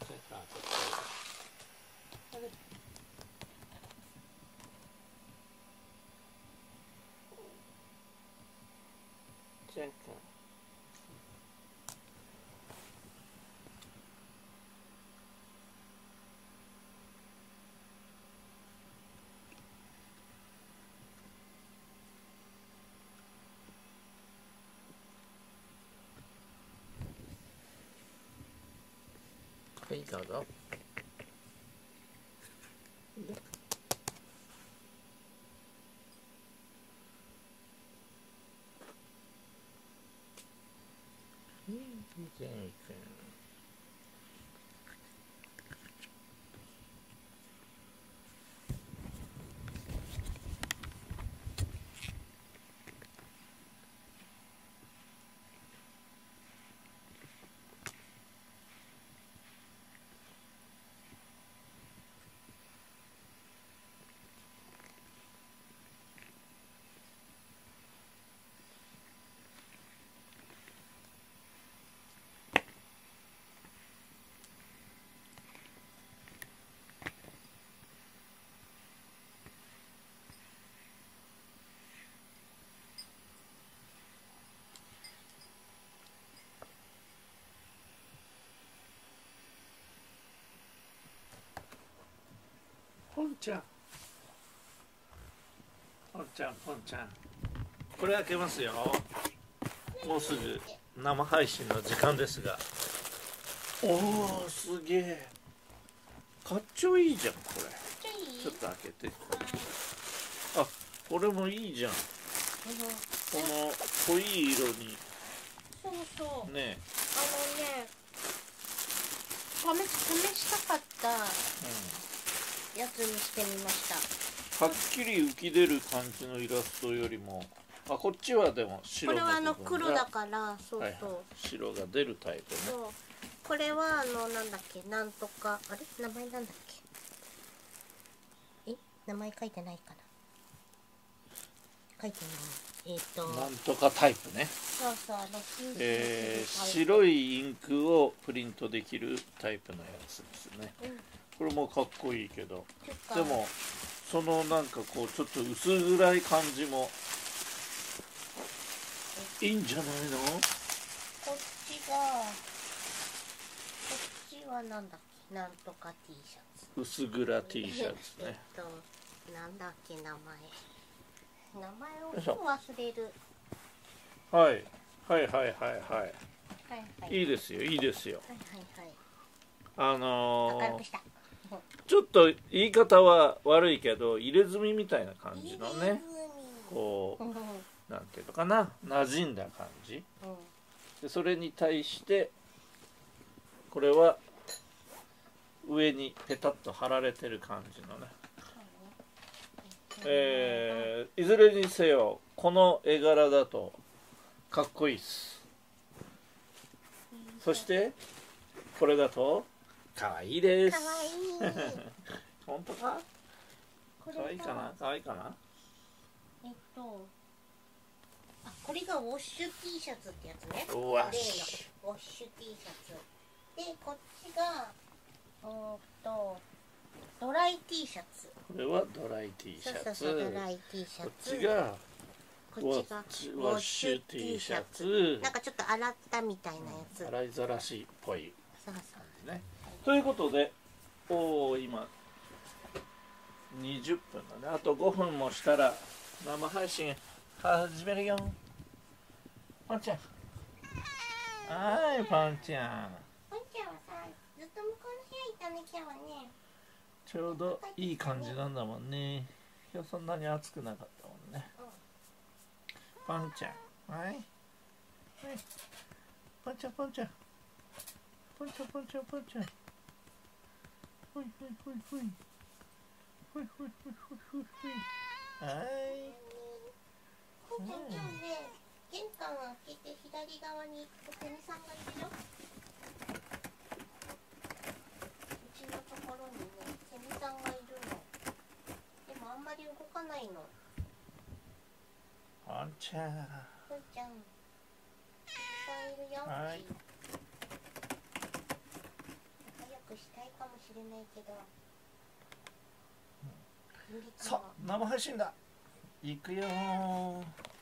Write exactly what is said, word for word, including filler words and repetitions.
はい、どうぞ。うん、全然。ポンちゃん、ポンちゃん、ポンちゃん、これ開けますよ。もうすぐ生配信の時間ですが。おお、すげえ。かっちょいいじゃん、これ。ちょっと開けて。あ、これもいいじゃん。この濃い色に。 そうそう。 ね。 あのね。試し、試したかった。うんやつにしてみました。 はっきり浮き出る感じのイラストよりも、あ、こっちはでも白の部分が、 これはあの黒だから、そうそう、はいはい、 白が出るタイプね。 そう、これはあのなんだっけ、なんとか、あれ、名前なんだっけ。え、名前書いてないかな。書いてない。えっ、ー、と。 なんとかタイプね。 そうそう、あのえー、白いインクをプリントできるタイプのやつですね。うん、これもかっこいいけど、でもそのなんかこうちょっと薄暗い感じもいいんじゃないの？ こっちがこっちはなんだっけ、なんとか T シャツ。 薄暗 T シャツね。 えっとなんだっけ、名前名前をすぐ忘れる。 はい、はいはいはいはい。 はいはい。 いいですよいいですよ。 はいはいはい。 あのー、 明るくした。 ちょっと言い方は悪いけど入れ墨みたいな感じのね、こうなんていうのかな、馴染んだ感じ、うん、でそれに対してこれは上にペタッと貼られてる感じのね、えー、いずれにせよこの絵柄だとかっこいいっす。そしてこれだとかわいいです。かわいい。本当か？かわいいかな？かわいいかな？ えっと、あ、これがウォッシュ T シャツってやつね。 ウォッシュ。ウォッシュ T シャツ。で、こっちが、うんと、ドライ T シャツ。 これはドライ T シャツ。 そうそうそう、ドライ T シャツ。 こっちがこっちがウォッシュ T シャツ。 なんかちょっと洗ったみたいなやつ。 洗いざらしっぽい。 そうそうね。ということで、おお、今にじゅっぷんだね。あとごふんもしたら生配信始めるよ。パンちゃん。はい、パンちゃん。 パンちゃんはさ、ずっと向こうの部屋いたね、今日はね。 ちょうどいい感じなんだもんね。今日そんなに暑くなかったもんね。うん、パンちゃん。はい。はい。パンちゃん、パンちゃん。パンちゃん、パンちゃん、パンちゃん。ほいほいほいほい。ほいほいほいほいほいほい。はい。 パンちゃん、今日ね、玄関を開けて左側にセミさんがいるよ。うちのところにね、セミさんがいるの。でもあんまり動かないの。 パンちゃん。 パンちゃん。セミさんいるよ。 はい。 早くしれないけど、 さあ生配信だ。行くよー。